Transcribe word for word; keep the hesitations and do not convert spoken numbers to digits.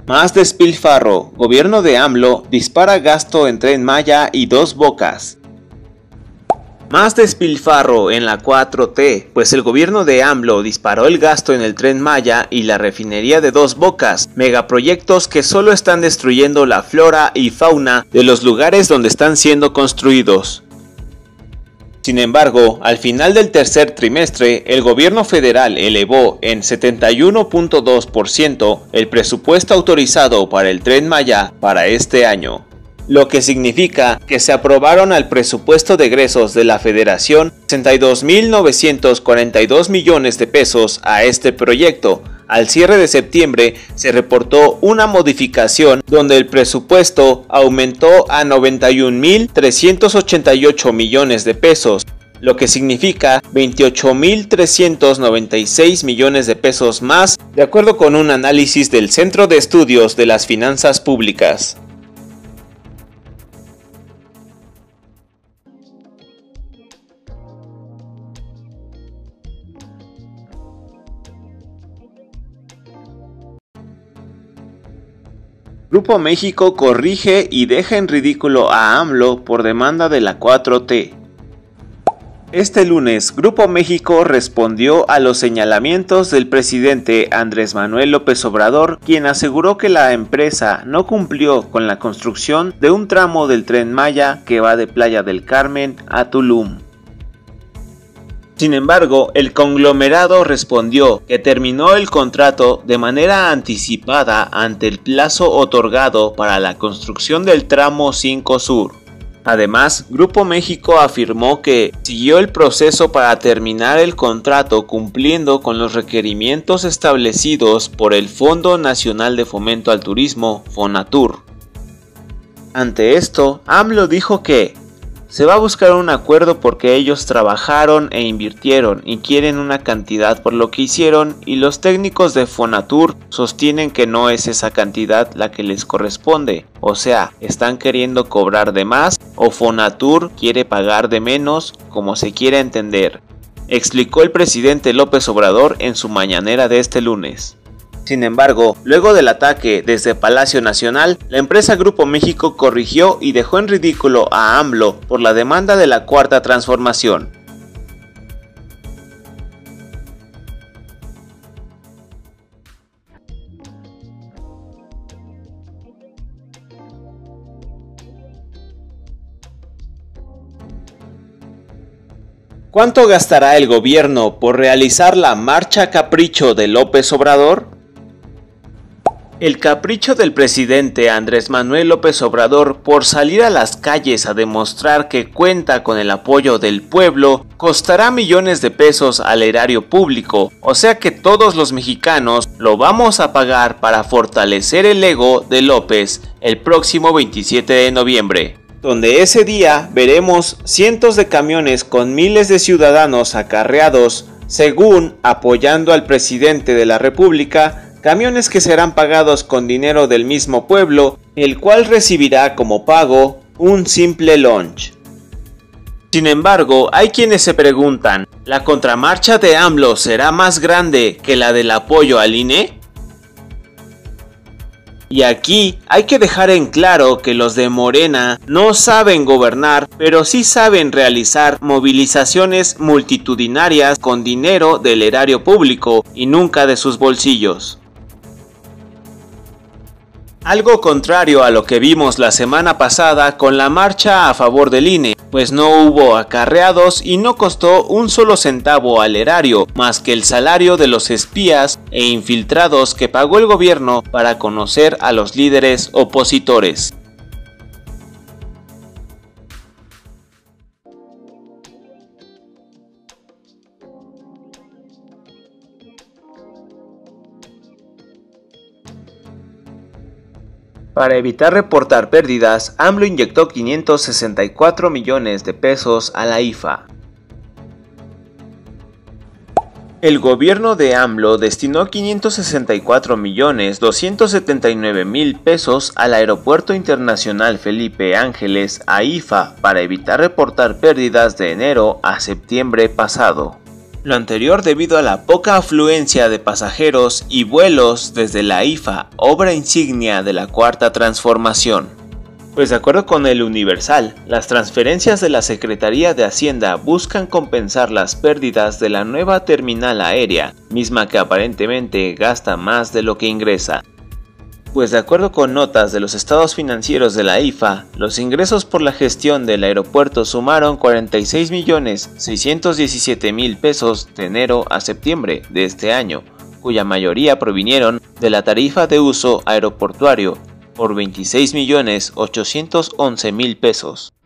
Más despilfarro, gobierno de AMLO dispara gasto en Tren Maya y Dos Bocas. Más despilfarro en la cuatro T, pues el gobierno de AMLO disparó el gasto en el Tren Maya y la refinería de Dos Bocas, megaproyectos que solo están destruyendo la flora y fauna de los lugares donde están siendo construidos. Sin embargo, al final del tercer trimestre, el gobierno federal elevó en setenta y uno punto dos por ciento el presupuesto autorizado para el Tren Maya para este año, lo que significa que se aprobaron al presupuesto de egresos de la Federación sesenta y dos mil novecientos cuarenta y dos millones de pesos a este proyecto. Al cierre de septiembre se reportó una modificación donde el presupuesto aumentó a noventa y un mil trescientos ochenta y ocho millones de pesos, lo que significa veintiocho mil trescientos noventa y seis millones de pesos más, de acuerdo con un análisis del Centro de Estudios de las Finanzas Públicas. Grupo México corrige y deja en ridículo a AMLO por demanda de la cuatro T. Este lunes, Grupo México respondió a los señalamientos del presidente Andrés Manuel López Obrador, quien aseguró que la empresa no cumplió con la construcción de un tramo del Tren Maya que va de Playa del Carmen a Tulum. Sin embargo, el conglomerado respondió que terminó el contrato de manera anticipada ante el plazo otorgado para la construcción del tramo cinco Sur. Además, Grupo México afirmó que siguió el proceso para terminar el contrato cumpliendo con los requerimientos establecidos por el Fondo Nacional de Fomento al Turismo, FONATUR. Ante esto, AMLO dijo que se va a buscar un acuerdo porque ellos trabajaron e invirtieron y quieren una cantidad por lo que hicieron, y los técnicos de FONATUR sostienen que no es esa cantidad la que les corresponde, o sea, están queriendo cobrar de más o FONATUR quiere pagar de menos, como se quiera entender, explicó el presidente López Obrador en su mañanera de este lunes. Sin embargo, luego del ataque desde Palacio Nacional, la empresa Grupo México corrigió y dejó en ridículo a AMLO por la demanda de la Cuarta Transformación. ¿Cuánto gastará el gobierno por realizar la marcha capricho de López Obrador? El capricho del presidente Andrés Manuel López Obrador por salir a las calles a demostrar que cuenta con el apoyo del pueblo costará millones de pesos al erario público, o sea que todos los mexicanos lo vamos a pagar para fortalecer el ego de López el próximo veintisiete de noviembre, donde ese día veremos cientos de camiones con miles de ciudadanos acarreados, según apoyando al presidente de la República, camiones que serán pagados con dinero del mismo pueblo, el cual recibirá como pago un simple lunch. Sin embargo, hay quienes se preguntan, ¿la contramarcha de AMLO será más grande que la del apoyo al I N E? Y aquí hay que dejar en claro que los de Morena no saben gobernar, pero sí saben realizar movilizaciones multitudinarias con dinero del erario público y nunca de sus bolsillos. Algo contrario a lo que vimos la semana pasada con la marcha a favor del I N E, pues no hubo acarreados y no costó un solo centavo al erario, más que el salario de los espías e infiltrados que pagó el gobierno para conocer a los líderes opositores. Para evitar reportar pérdidas, AMLO inyectó quinientos sesenta y cuatro millones de pesos a la I F A. El gobierno de AMLO destinó quinientos sesenta y cuatro millones doscientos setenta y nueve mil pesos al Aeropuerto Internacional Felipe Ángeles, A I F A, para evitar reportar pérdidas de enero a septiembre pasado. Lo anterior debido a la poca afluencia de pasajeros y vuelos desde la I F A, obra insignia de la Cuarta Transformación. Pues de acuerdo con el Universal, las transferencias de la Secretaría de Hacienda buscan compensar las pérdidas de la nueva terminal aérea, misma que aparentemente gasta más de lo que ingresa. Pues de acuerdo con notas de los estados financieros de la I F A, los ingresos por la gestión del aeropuerto sumaron cuarenta y seis millones seiscientos diecisiete mil pesos de enero a septiembre de este año, cuya mayoría provinieron de la tarifa de uso aeroportuario por veintiséis millones ochocientos once mil pesos.